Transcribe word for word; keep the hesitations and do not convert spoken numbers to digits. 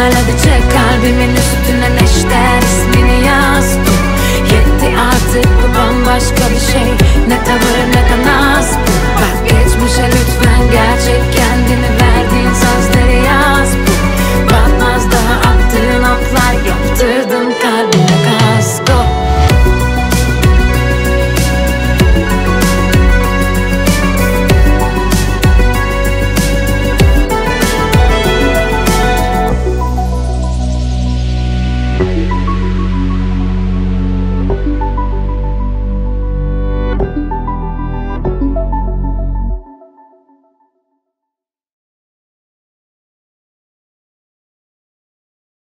gel hadi çek kalbimin üstüne neşter ismini yaz. Yetti artık, bu bambaşka bir şey. Ne tavır ne de naz bu. Bak geçmişe lütfen, gerçek